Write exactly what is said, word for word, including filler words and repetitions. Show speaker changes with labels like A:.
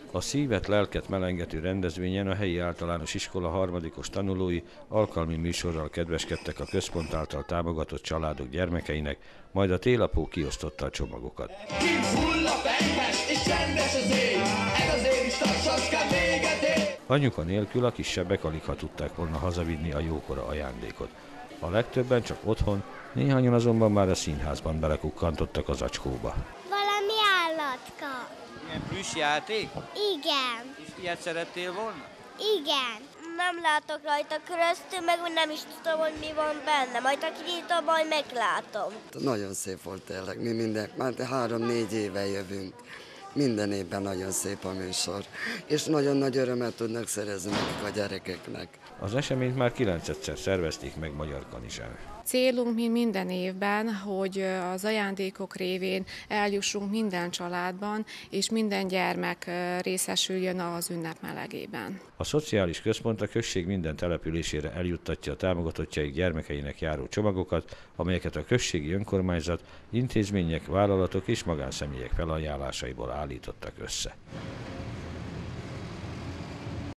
A: A szívet, lelket melengető rendezvényen a helyi általános iskola harmadikos tanulói alkalmi műsorral kedveskedtek a központ által támogatott családok gyermekeinek, majd a télapó kiosztotta a csomagokat. Anyuka nélkül a kisebbek aligha tudták volna hazavinni a jókora ajándékot. A legtöbben csak otthon, néhányan azonban már a színházban belekukkantottak az acskóba.
B: Valami állatka.
C: Ilyen plüss játék?
B: Igen.
C: És ilyet szerettél volna?
B: Igen. Nem látok rajta keresztül, meg nem is tudom, hogy mi van benne. Majd ha kinyitom, majd meglátom.
D: Nagyon szép volt tényleg, mi minden, már három-négy éve jövünk. Minden évben nagyon szép a műsor, és nagyon nagy örömet tudnak szerezni nekik a gyerekeknek.
A: Az eseményt már kilencedszer szervezték meg Magyarkanizsán.
E: Célunk mi minden évben, hogy az ajándékok révén eljussunk minden családban, és minden gyermek részesüljön az ünnep melegében.
A: A szociális központ a község minden településére eljuttatja a támogatottjaik gyermekeinek járó csomagokat, amelyeket a községi önkormányzat, intézmények, vállalatok és magánszemélyek felajánlásaiból állítottak össze.